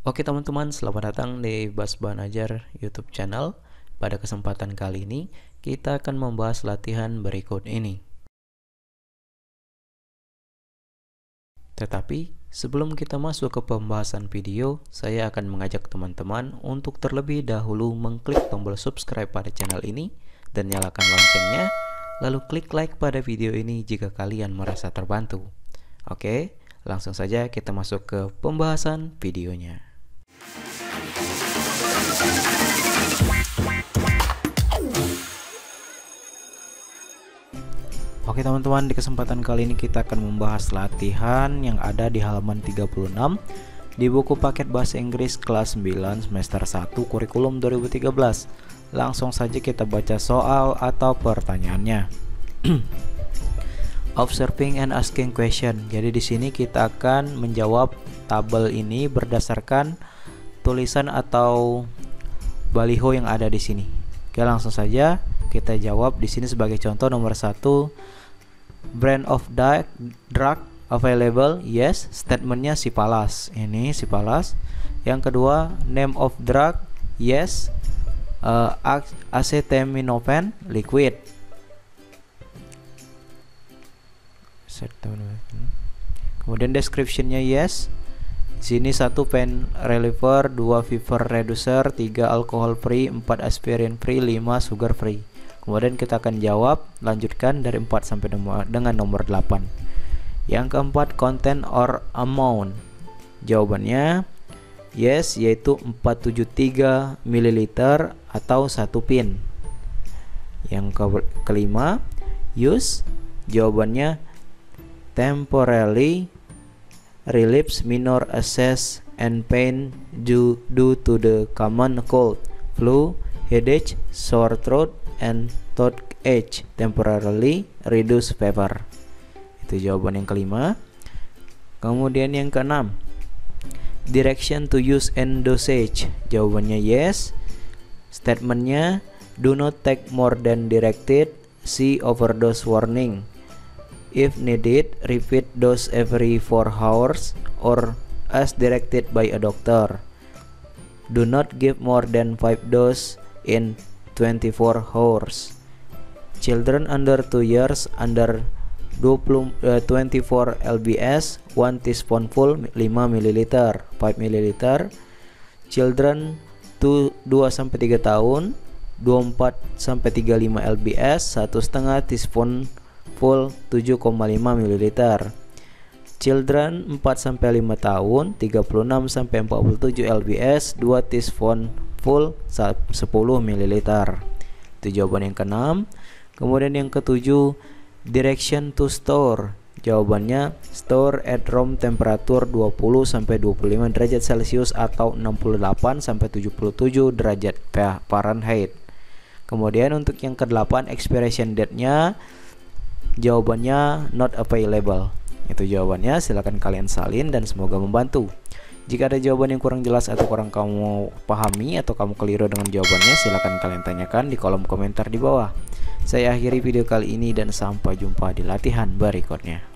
Oke teman-teman, selamat datang di Bas Bahan Ajar YouTube channel. Pada kesempatan kali ini, kita akan membahas latihan berikut ini. Tetapi, sebelum kita masuk ke pembahasan video, saya akan mengajak teman-teman untuk terlebih dahulu mengklik tombol subscribe pada channel ini dan nyalakan loncengnya, lalu klik like pada video ini jika kalian merasa terbantu. Oke, langsung saja kita masuk ke pembahasan videonya. Oke teman-teman, di kesempatan kali ini kita akan membahas latihan yang ada di halaman 36 di buku paket bahasa Inggris kelas 9 semester 1 kurikulum 2013. Langsung saja kita baca soal atau pertanyaannya. Observing and asking question. Jadi di sini kita akan menjawab tabel ini berdasarkan tulisan atau baliho yang ada di sini. Oke, langsung saja kita jawab di sini. Sebagai contoh, nomor 1, brand of drug available, yes. Statementnya Cipalas, ini Cipalas. Yang kedua, name of drug, yes. Acetaminophen liquid. Kemudian descriptionnya yes. Sini 1 pain reliever, 2 fever reducer, 3 alcohol free, 4 aspirin free, 5 sugar free. Kemudian kita akan jawab, lanjutkan dari 4 sampai dengan nomor 8. Yang keempat, content or amount. Jawabannya yes, yaitu 473 ml atau 1 pin. Yang kelima, use. Jawabannya temporarily relieves minor access and pain due to the common cold, flu, headache, sore throat, and toothache. Temporarily reduce fever. Itu jawaban yang kelima. Kemudian yang keenam, direction to use and dosage. Jawabannya yes. Statementnya do not take more than directed. See overdose warning. If needed, repeat dose every 4 hours or as directed by a doctor. Do not give more than 5 doses in 24 hours. Children under 2 years under 24 lbs, 1 teaspoonful 5 ml, 5 ml. Children 2-3 tahun 24 sampai 35 lbs, 1,5 teaspoon full 7,5 ml. Children 4 sampai 5 tahun 36 sampai 47 lbs, 2 teaspoon full 10 ml. Itu jawaban yang keenam. Kemudian yang ketujuh, direction to store. Jawabannya store at room temperature 20 sampai 25 derajat Celcius atau 68 sampai 77 derajat Fahrenheit. Kemudian untuk yang ke-8, expiration date-nya, jawabannya not available. Itu jawabannya, silahkan kalian salin dan semoga membantu. Jika ada jawaban yang kurang jelas atau kurang kamu pahami atau kamu keliru dengan jawabannya, silahkan kalian tanyakan di kolom komentar di bawah. Saya akhiri video kali ini dan sampai jumpa di latihan berikutnya.